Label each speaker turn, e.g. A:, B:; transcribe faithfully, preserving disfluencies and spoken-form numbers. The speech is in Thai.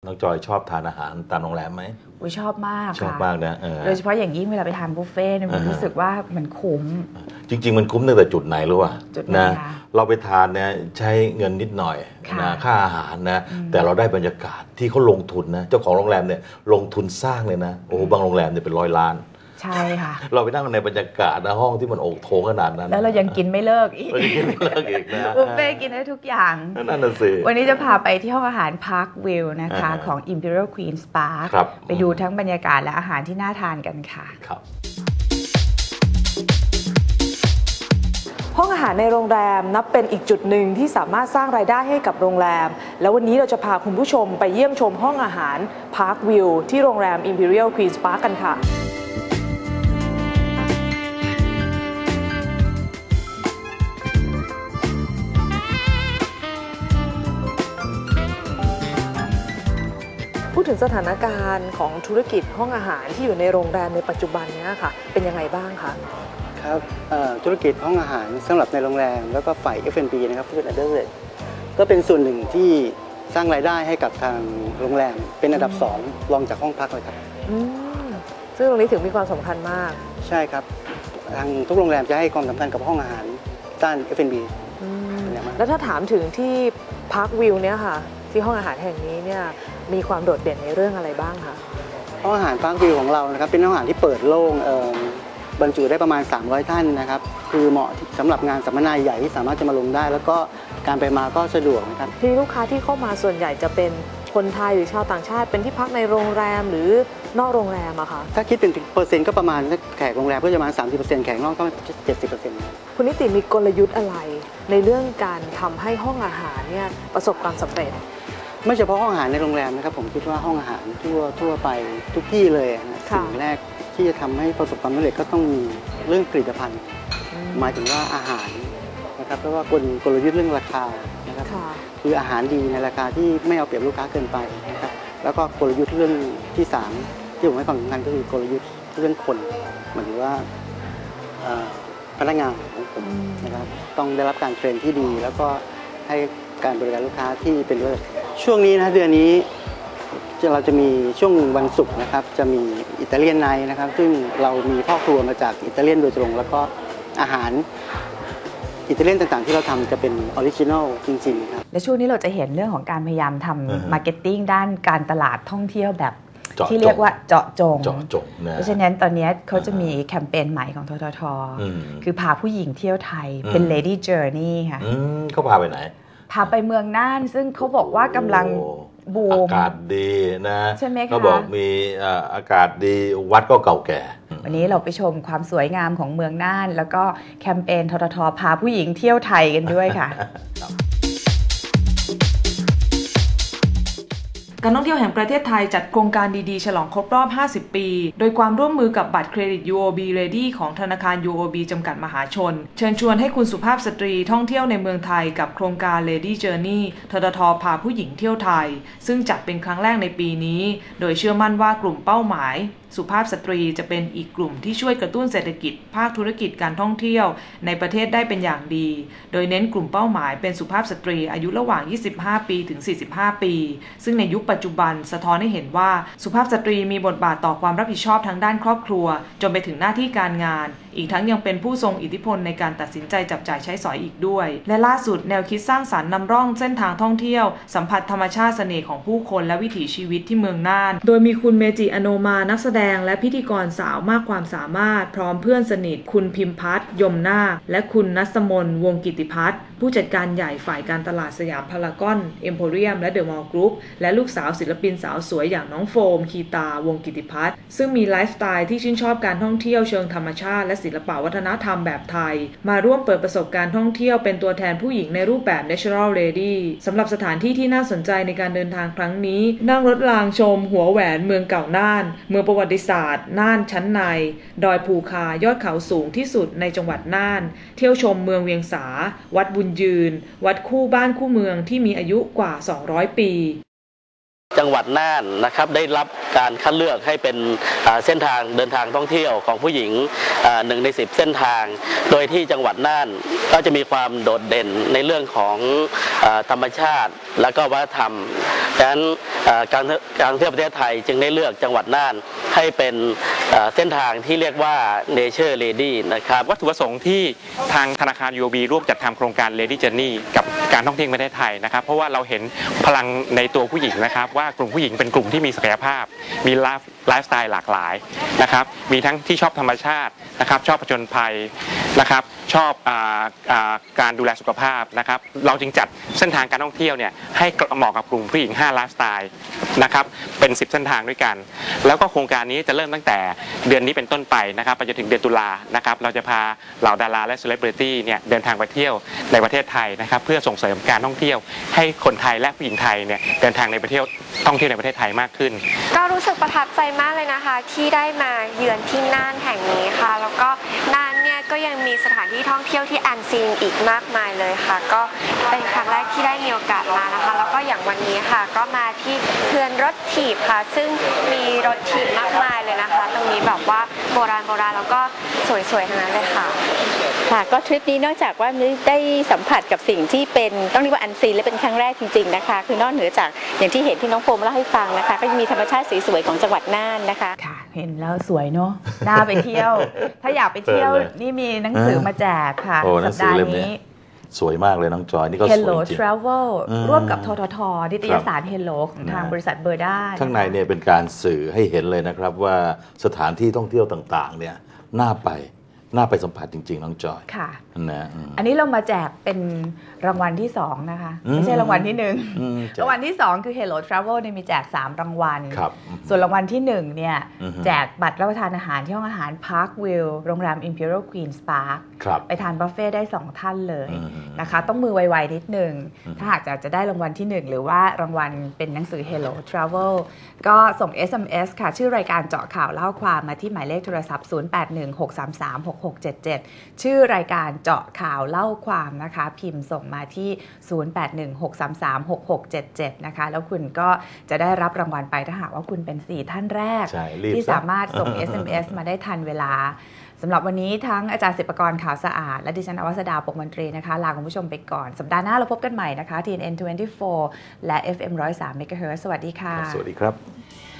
A: น้องจอยชอบทานอาหารตามโรงแรมไหม
B: อุ้ยชอบมาก
A: ชอบมากนะ
B: โดยเฉพาะอย่างยิ่งเวลาไปทานบุฟเฟ่ต์เนี่ยผมรู้สึกว่ามันคุ้ม
A: จริงๆมันคุ้มตั้งแต่จุดไหนรู้ป่ะนะเราไปทานเนี่ยใช้เงินนิดหน่อยนะค่าอาหารนะแต่เราได้บรรยากาศที่เขาลงทุนนะเจ้าของโรงแรมเนี่ยลงทุนสร้างเลยนะโอ้บางโรงแรมเนี่ยเป็นร้อยล้าน
B: ใช่ค่ะ
A: เราไปนั่งในบรรยากาศในห้องที่มันโอ่งโถงขนาดนั้น
B: แล้วเรายังกินไม่เลิกอีก
A: เรายังกินไม่เลิกอีกนะ
B: บุฟเฟ่กินได้ทุกอย่าง
A: นั่นน่ะสิ
B: วันนี้จะพาไปที่ห้องอาหาร Park View นะคะของ Imperial Queen's Park ไปดูทั้งบรรยากาศและอาหารที่น่าทานกันค่ะ
A: ครับ
C: ห้องอาหารในโรงแรมนับเป็นอีกจุดหนึ่งที่สามารถสร้างรายได้ให้กับโรงแรมแล้ววันนี้เราจะพาคุณผู้ชมไปเยี่ยมชมห้องอาหาร Park View ที่โรงแรม Imperial Queen's Park กันค่ะพูดถึงสถานการณ์ของธุรกิจห้องอาหารที่อยู่ในโรงแรมในปัจจุบันนี้ค่ะเป็นยังไงบ้างคะ
D: ครับธุรกิจห้องอาหารสำหรับในโรงแรมแล้วก็ฝ่าย เอฟ แอนด์ บี นะครับ Food and Beverage ก็เป็นส่วนหนึ่งที่สร้างรายได้ให้กับทางโรงแรมเป็นอันดับสองรองจากห้องพักเลยครับ
C: ซึ่งตรงนี้ถือมีความสำคัญมาก
D: ใช่ครับทางทุกโรงแรมจะให้ความสำคัญกับห้องอาหารด้าน เอฟ แอนด์ บี
C: แล้วถ้าถามถึงที่ Park View เนี่ยค่ะที่ห้องอาหารแห่งนี้เนี่ยมีความโดดเด่นในเรื่องอะไรบ้างคะ
D: ห้องอาหาร Park View ของเรานะครับเป็นห้องอาหารที่เปิดโล่งบรรจุได้ประมาณสามร้อยท่านนะครับคือเหมาะสำหรับงานสัมมนาใหญ่ที่สามารถจะมาลงได้แล้วก็การไปมาก็สะดวกนะครับ
C: ที่ลูกค้าที่เข้ามาส่วนใหญ่จะเป็นคนไทยหรือชาวต่างชาติเป็นที่พักในโรงแรมหรือนอกโรงแรมอะคะ
D: ถ้าคิดเป็นเปอร์เซ็นต์ก็ประมาณแขกโรงแรมก็จะประมาณ สามสิบเปอร์เซ็นต์ แขกนอกก็ เจ็ดสิบเปอร์เซ็นต์
C: คุณนิติมีกลยุทธ์อะไรในเรื่องการทำให้ห้องอาหารเนี่ยประสบความสำเร็จ
D: ไม่เฉพาะห้องอาหารในโรงแรมนะครับผมคิดว่าห้องอาหารทั่วทั่วไปทุกที่เลยนะสิ่งแรกที่จะทำให้ประสบความสำเร็จก็ต้องมีเรื่องผลิตภัณฑ์หมายถึงว่าอาหารนะครับเพราะว่ากลกลยุทธ์เรื่องราคานะครับคืออาหารดีในราคาที่ไม่เอาเปรียบลูกค้าเกินไปนะครับแล้วก็กลยุทธ์เรื่องที่สามที่ผมให้ความสำคัญก็คือกลยุทธ์เรื่องคนหมายถึงว่าพนักงานของผมนะครับต้องได้รับการเทรนที่ดีแล้วก็ให้การบริการลูกค้าที่เป็นเลิศช่วงนี้นะเดือนนี้เราจะมีช่วงวันศุกร์นะครับจะมีอิตาเลียนไนท์นะครับซึ่งเรามีพ่อครัวมาจากอิตาเลียนโดยตรงแล้วก็อาหารอิตาเลียนต่างๆที่เราทำจะเป็นออริจินัลจริงๆครับ
B: และช่วงนี้เราจะเห็นเรื่องของการพยายามทำมาร์เก็ตติ้งด้านการตลาดท่องเที่ยวแบบที่เรียกว่าเจาะจงเพราะฉะนั้นตอนนี้เขาจะมีแคมเปญใหม่ของททท.คือพาผู้หญิงเที่ยวไทยเป็น Lady Journey ค่ะ
A: เขาพาไปไหน
B: พาไปเมืองน่านซึ่งเขาบอกว่ากำลังบูม
A: อากาศดีนะ
B: ใช่ไหมคะ
A: เขาบอกมีอากาศดีวัดก็เก่าแก่
B: วันนี้เราไปชมความสวยงามของเมืองน่านแล้วก็แคมเปญททท.พาผู้หญิงเที่ยวไทยกันด้วยค่ะ
C: การท่องเที่ยวแห่งประเทศไทยจัดโครงการดีๆฉลองครบรอบห้าสิบปีโดยความร่วมมือกับบัตรเครดิต ยู โอ บี Ready ของธนาคาร ยู โอ บี จำกัดมหาชนเชิญชวนให้คุณสุภาพสตรีท่องเที่ยวในเมืองไทยกับโครงการ Lady Journey ททท.พาผู้หญิงเที่ยวไทยซึ่งจัดเป็นครั้งแรกในปีนี้โดยเชื่อมั่นว่ากลุ่มเป้าหมายสุภาพสตรีจะเป็นอีกกลุ่มที่ช่วยกระตุ้นเศรษฐกิจภาคธุรกิจการท่องเที่ยวในประเทศได้เป็นอย่างดีโดยเน้นกลุ่มเป้าหมายเป็นสุภาพสตรีอายุระหว่างยี่สิบห้าปีถึงสี่สิบห้าปีซึ่งในยุคปัจจุบันสะท้อนให้เห็นว่าสุภาพสตรีมีบทบาทต่อความรับผิดชอบทางด้านครอบครัวจนไปถึงหน้าที่การงานอีกทั้งยังเป็นผู้ทรงอิทธิพลในการตัดสินใจจับจ่ายใช้สอยอีกด้วยและล่าสุดแนวคิดสร้างสรรค์นำร่องเส้นทางท่องเที่ยวสัมผัสธรรมชาติเสน่ห์ของผู้คนและวิถีชีวิตที่เมืองน่านโดยมีคุณเมจิอโนมานักแสดงและพิธีกรสาวมากความสามารถพร้อมเพื่อนสนิทคุณพิมพัฒน์ยมนาคและคุณนัสมนวงกิติพัฒน์ผู้จัดการใหญ่ฝ่ายการตลาดสยามพารากอนเอ็มโพเรียมและเดอะมอลล์กรุ๊ปและลูกสาวศิลปินสาวสวยอย่างน้องโฟมคีตาวงกิติพัฒน์ซึ่งมีไลฟ์สไตล์ที่ชื่นชอบการท่องเที่ยวเชิงธรรมชาติและศิลปวัฒนธรรมแบบไทยมาร่วมเปิดประสบการณ์ท่องเที่ยวเป็นตัวแทนผู้หญิงในรูปแบบ Natural Lady สำหรับสถานที่ที่น่าสนใจในการเดินทางครั้งนี้นั่งรถรางชมหัวแหวนเมืองเก่าน่านเมืองประวัติศาสตร์น่านชั้นในดอยภูคายอดเขาสูงที่สุดในจังหวัดน่านเที่ยวชมเมืองเวียงสาวัดบุญยืนวัดคู่บ้านคู่เมืองที่มีอายุกว่าสองร้อยปี
E: จังหวัดน่านนะครับได้รับการคัดเลือกให้เป็นเส้นทางเดินทางท่องเที่ยวของผู้หญิงหนึ่งในสิบเส้นทางโดยที่จังหวัดน่านก็จะมีความโดดเด่นในเรื่องของธรรมชาติและก็วัฒนธรรมดังนั้นการการเที่ยวประเทศไทยจึงได้เลือกจังหวัดน่านให้เป็นเส้นทางที่เรียกว่า Nature Lady นะครับ
F: วัตถุประสงค์ที่ทางธนาคาร ยู โอ บี ร่วมจัดทำโครงการ Lady Journey กับการท่องเที่ยวประเทศไทยนะครับเพราะว่าเราเห็นพลังในตัวผู้หญิงนะครับว่ากลุ่มผู้หญิงเป็นกลุ่มที่มีศักยภาพมีไลฟ์ไลฟ์สไตล์หลากหลายนะครับมีทั้งที่ชอบธรรมชาตินะครับชอบผจญภัยนะครับชอบอาอาการดูแลสุขภาพนะครับเราจึงจัดเส้นทางการท่องเที่ยวเนี่ยให้เหมาะกับกลุ่มผู้หญิงห้าไลฟ์สไตล์นะครับเป็นสิบเส้นทางด้วยกันแล้วก็โครงการนี้จะเริ่มตั้งแต่เดือนนี้เป็นต้นไปนะครับไปจนถึงเดือนตุลานะครับเราจะพาเหล่าดาราและเซเลบริตี้เนี่ยเดินทางไปเที่ยวในประเทศไทยนะครับเพื่อส่งเสริมการท่องเที่ยวให้คนไทยและผู้หญิงไทยเนี่ยเดินทางในประเทศท่องเที่ยวในประเทศไทยมากขึ้น
G: ก็รู้สึกประทับใจมากเลยนะคะที่ได้มาเยือนที่น่านแห่งนี้ค่ะแล้วก็น่านเนี่ยก็ยังมีสถานที่ท่องเที่ยวที่อันซีนอีกมากมายเลยค่ะก็เป็นครั้งแรกที่ได้มีโอกาสมานะคะแล้วก็อย่างวันนี้ค่ะก็มาที่เขื่อนรถถีบค่ะซึ่งมีรถถีบมากมายเลยนะคะตรงนี้แบบว่าโบราณโบราณแล้วก็สวยๆทั้งนั้นเลยค่ะ
H: ค่ะก็ทริปนี้นอกจากว่าได้สัมผัสกับสิ่งที่เป็นต้องเรียกว่าอันซีนและเป็นครั้งแรกจริงๆนะคะคือนอกเหนือจากอย่างที่เห็นที่น้องโฟมเล่าให้ฟังนะคะก็ยังมีธรรมชาติสวยๆของจังหวัดน่านนะคะ
B: ค่ะเห็นแล้วสวยเนาะน่าไปเที่ยวถ้าอยากไปเที่ยวนี่มีหนังสือมาแจกค่ะสัปดาห์นี้
A: สวยมากเลยน้องจอยนี่ก็สวยจริง
B: Hello Travel ร่วมกับททท.นิตยสาร Hello ของทางบริษัทเบอร์ด้า
A: ข้างในเนี่ยเป็นการสื่อให้เห็นเลยนะครับว่าสถานที่ท่องเที่ยวต่างๆเนี่ยน่าไปน่าไปสัมผัสจริงๆน้องจอย
B: ค่ะ
A: นะ
B: อันนี้เรามาแจกเป็นรางวัลที่สองนะคะไม่ใช่รางวัลที่หนึ่งรางวัลที่สองคือ Hello Travel เนี่ยมีแจกสามรางวัลส่วนรางวัลที่หนึ่งเนี่ยแจกบัตรรับประทานอาหารที่ห้องอาหาร Park View โรงแรม Imperial Queen's Park ไปทานบุฟเฟ่ได้สองท่านเลยนะคะต้องมือไวๆนิดนึงถ้าหากจะจะได้รางวัลที่หนึ่งหรือว่ารางวัลเป็นหนังสือ Hello Travel ก็ส่ง เอส เอ็ม เอส ค่ะชื่อรายการเจาะข่าวเล่าความมาที่หมายเลขโทรศัพท์ศูนย์ แปด หนึ่ง หก สาม สาม หก หก เจ็ด เจ็ดชื่อรายการเจาะข่าวเล่าความนะคะพิมพ์ส่งมาที่ศูนย์ แปด หนึ่ง หก สาม สาม หก หก เจ็ด เจ็ดนะคะแล้วคุณก็จะได้รับรางวัลไปถ้าหากว่าคุณเป็นสี่ท่านแรกที่สามารถส่ง เอส เอ็ม เอส มาได้ทันเวลาสำหรับวันนี้ทั้งอาจารย์ศิปกรขาวสะอาดและดิฉันอวัสดาปกมนตรีนะคะลาคุณผู้ชมไปก่อนสัปดาห์หน้าเราพบกันใหม่นะคะ ที เอ็น เอ็น ยี่สิบสี่ และ เอฟ เอ็ม หนึ่งศูนย์สาม เมกะเฮิรตซ์ สวัสดีค่ะ
A: สวัสดีครับ